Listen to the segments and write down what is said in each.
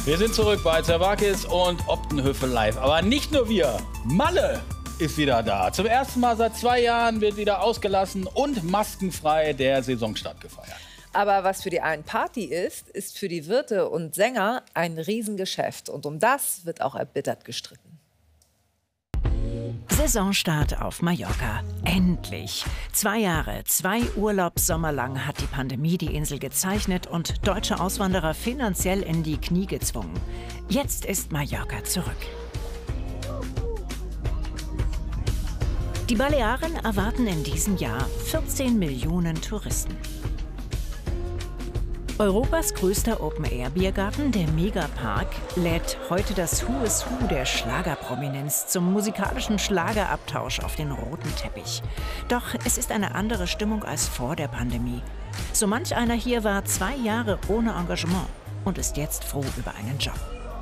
Wir sind zurück bei Zervakis und Optenhöfe live. Aber nicht nur wir. Malle ist wieder da. Zum ersten Mal seit 2 Jahren wird wieder ausgelassen und maskenfrei der Saisonstart gefeiert. Aber was für die einen Party ist, ist für die Wirte und Sänger ein Riesengeschäft. Und um das wird auch erbittert gestritten. Saisonstart auf Mallorca. Endlich. 2 Jahre, 2 Urlaubssommer lang hat die Pandemie die Insel gezeichnet und deutsche Auswanderer finanziell in die Knie gezwungen. Jetzt ist Mallorca zurück. Die Balearen erwarten in diesem Jahr 14 Millionen Touristen. Europas größter Open-Air-Biergarten, der Megapark, lädt heute das Who is Who der Schlagerprominenz zum musikalischen Schlagerabtausch auf den roten Teppich. Doch es ist eine andere Stimmung als vor der Pandemie. So manch einer hier war 2 Jahre ohne Engagement und ist jetzt froh über einen Job.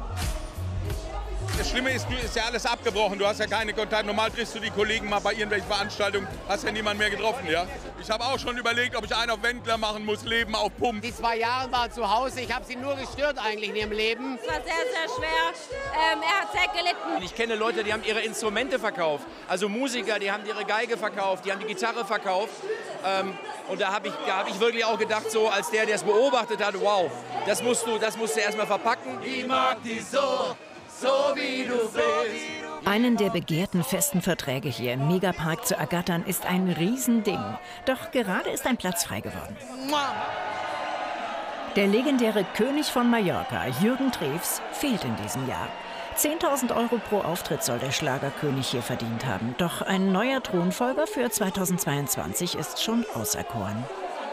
Das Schlimme ist, ist ja alles abgebrochen. Du hast ja keine Kontakte. Normal triffst du die Kollegen mal bei irgendwelchen Veranstaltungen. Hast ja niemanden mehr getroffen, ja? Ich habe auch schon überlegt, ob ich einen auf Wendler machen muss, Leben auf Pump. Die 2 Jahre war zu Hause. Ich habe sie nur gestört eigentlich in ihrem Leben. Es war sehr, sehr schwer. Er hat sehr gelitten. Ich kenne Leute, die haben ihre Instrumente verkauft. Also Musiker, die haben ihre Geige verkauft, die haben die Gitarre verkauft. Und da hab ich wirklich auch gedacht, so als der es beobachtet hat, wow, das musst du erstmal verpacken. Ich mag dich so wie du bist. Einen der begehrten festen Verträge hier im Megapark zu ergattern, ist ein Riesending. Doch gerade ist ein Platz frei geworden. Der legendäre König von Mallorca, Jürgen Drews, fehlt in diesem Jahr. 10.000 € pro Auftritt soll der Schlagerkönig hier verdient haben. Doch ein neuer Thronfolger für 2022 ist schon auserkoren.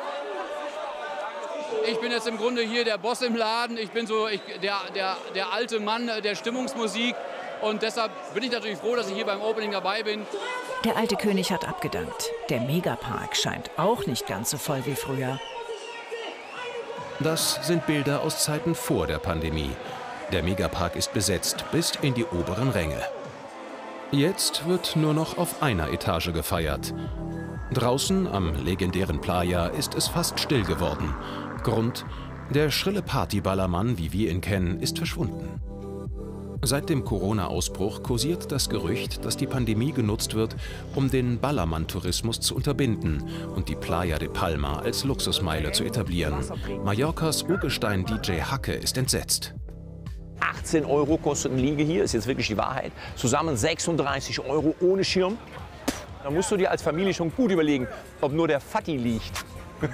Ich bin jetzt im Grunde hier der Boss im Laden. Ich bin so der alte Mann der Stimmungsmusik. Und deshalb bin ich natürlich froh, dass ich hier beim Opening dabei bin. Der alte König hat abgedankt. Der Megapark scheint auch nicht ganz so voll wie früher. Das sind Bilder aus Zeiten vor der Pandemie. Der Megapark ist besetzt bis in die oberen Ränge. Jetzt wird nur noch auf einer Etage gefeiert. Draußen am legendären Playa ist es fast still geworden. Grund: der schrille Partyballermann, wie wir ihn kennen, ist verschwunden. Seit dem Corona-Ausbruch kursiert das Gerücht, dass die Pandemie genutzt wird, um den Ballermann-Tourismus zu unterbinden und die Playa de Palma als Luxusmeile zu etablieren. Mallorcas Urgestein-DJ Hacke ist entsetzt. 18 € kostet eine Liege hier, ist jetzt wirklich die Wahrheit. Zusammen 36 € ohne Schirm. Da musst du dir als Familie schon gut überlegen, ob nur der Fatti liegt.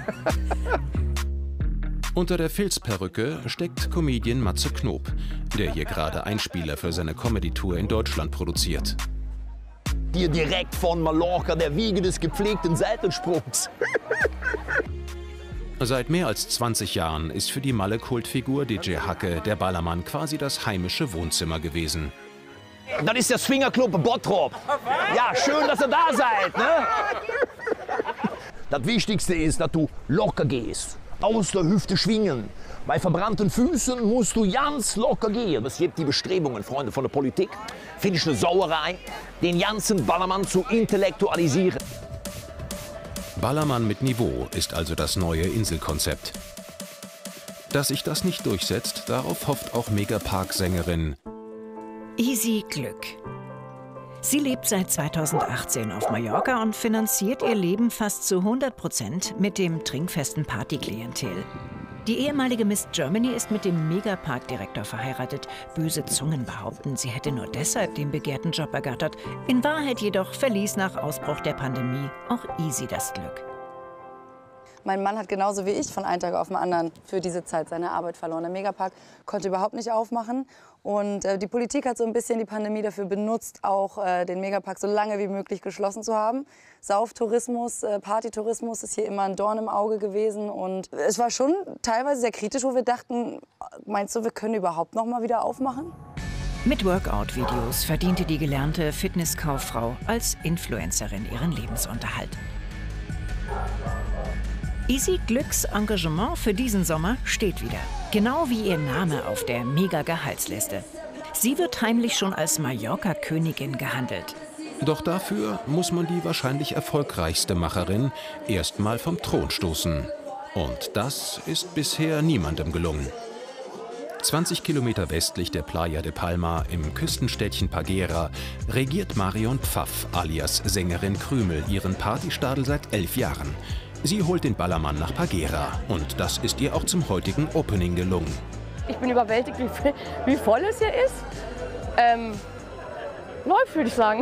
Unter der Filzperücke steckt Comedian Matze Knob, der hier gerade Einspieler für seine Comedy-Tour in Deutschland produziert. Hier direkt von Mallorca, der Wiege des gepflegten Seitensprungs. Seit mehr als 20 Jahren ist für die Malle-Kultfigur DJ Hacke der Ballermann quasi das heimische Wohnzimmer gewesen. Das ist der Swingerclub Bottrop. Ja, schön, dass ihr da seid. Ne? Das Wichtigste ist, dass du locker gehst. Aus der Hüfte schwingen. Bei verbrannten Füßen musst du ganz locker gehen. Es gibt die Bestrebungen, Freunde von der Politik, finde ich eine Sauerei, den ganzen Ballermann zu intellektualisieren. Ballermann mit Niveau ist also das neue Inselkonzept. Dass sich das nicht durchsetzt, darauf hofft auch Megapark-Sängerin Easy Glück. Sie lebt seit 2018 auf Mallorca und finanziert ihr Leben fast zu 100% mit dem trinkfesten Partyklientel. Die ehemalige Miss Germany ist mit dem Megapark-Direktor verheiratet. Böse Zungen behaupten, sie hätte nur deshalb den begehrten Job ergattert. In Wahrheit jedoch verließ nach Ausbruch der Pandemie auch Easy das Glück. Mein Mann hat genauso wie ich von einem Tag auf den anderen für diese Zeit seine Arbeit verloren. Der Megapark konnte überhaupt nicht aufmachen. Und die Politik hat so ein bisschen die Pandemie dafür benutzt, auch den Megapark so lange wie möglich geschlossen zu haben. Sauftourismus, Partytourismus ist hier immer ein Dorn im Auge gewesen. Und es war schon teilweise sehr kritisch, wo wir dachten, meinst du, wir können überhaupt noch mal wieder aufmachen? Mit Workout-Videos verdiente die gelernte Fitnesskauffrau als Influencerin ihren Lebensunterhalt. Easy Glücks Engagement für diesen Sommer steht wieder. Genau wie ihr Name auf der Mega-Gehaltsliste. Sie wird heimlich schon als Mallorca-Königin gehandelt. Doch dafür muss man die wahrscheinlich erfolgreichste Macherin erst mal vom Thron stoßen. Und das ist bisher niemandem gelungen. 20 Kilometer westlich der Playa de Palma im Küstenstädtchen Paguera regiert Marion Pfaff alias Sängerin Krümel ihren Partystadel seit 11 Jahren. Sie holt den Ballermann nach Paguera und das ist ihr auch zum heutigen Opening gelungen. Ich bin überwältigt, wie voll es hier ist. Läuft, würde ich sagen.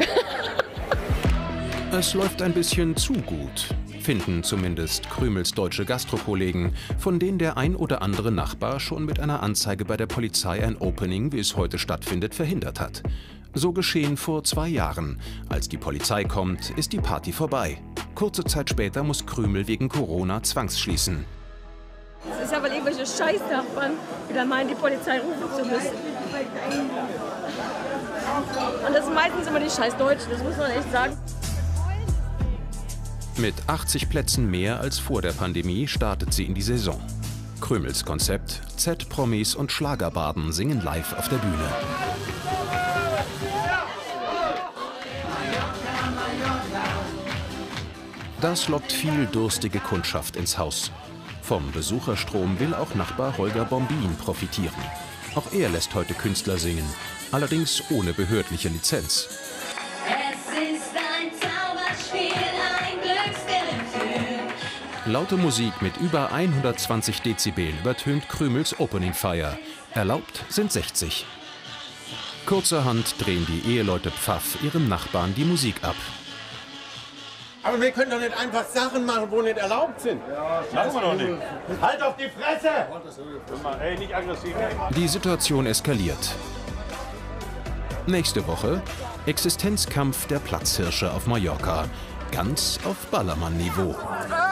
Es läuft ein bisschen zu gut, finden zumindest Krümels deutsche Gastrokollegen, von denen der ein oder andere Nachbar schon mit einer Anzeige bei der Polizei ein Opening, wie es heute stattfindet, verhindert hat. So geschehen vor 2 Jahren. Als die Polizei kommt, ist die Party vorbei. Kurze Zeit später muss Krümel wegen Corona zwangsschließen. Es ist ja, weil irgendwelche Scheißnachbarn wieder meinen, die Polizei rufen zu müssen. Und das sind meistens immer die Scheißdeutschen, das muss man echt sagen. Mit 80 Plätzen mehr als vor der Pandemie startet sie in die Saison. Krümels Konzept: Z-Promis und Schlagerbarden singen live auf der Bühne. Das lockt viel durstige Kundschaft ins Haus. Vom Besucherstrom will auch Nachbar Holger Bombin profitieren. Auch er lässt heute Künstler singen, allerdings ohne behördliche Lizenz. Laute Musik mit über 120 Dezibel übertönt Krümels Opening-Feier. Erlaubt sind 60. Kurzerhand drehen die Eheleute Pfaff ihrem Nachbarn die Musik ab. Aber wir können doch nicht einfach Sachen machen, wo nicht erlaubt sind. Ja, machen wir doch nicht. Halt auf die Fresse! Ey, nicht aggressiv. Die Situation eskaliert. Nächste Woche Existenzkampf der Platzhirsche auf Mallorca. Ganz auf Ballermann-Niveau.